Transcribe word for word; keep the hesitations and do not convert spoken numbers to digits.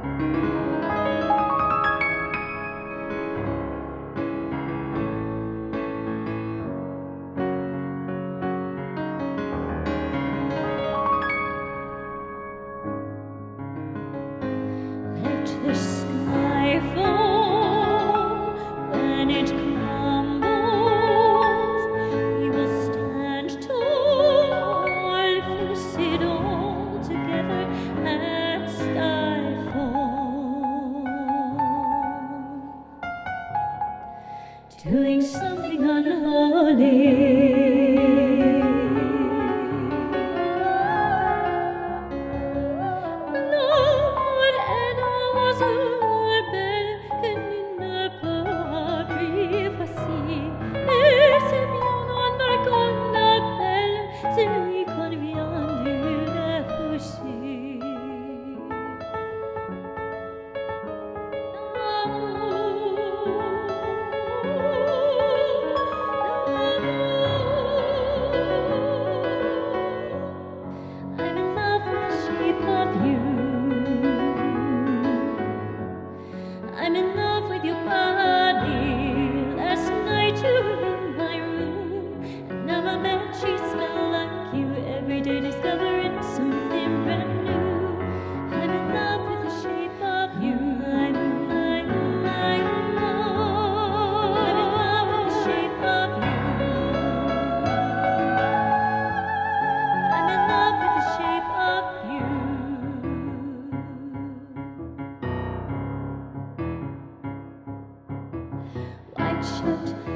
The sky fall when it crumbles. We will stand tall if you sit all together as I fall, doing something unholy. I'm in love with your body. Last night you were in my room, and now my bedsheets smell like you. Every day discovering something brand new. I'm in love with the shape of you. I'm, I'm, I'm, oh, I'm in love with the shape of you. I'm in love with the shape of you. Shut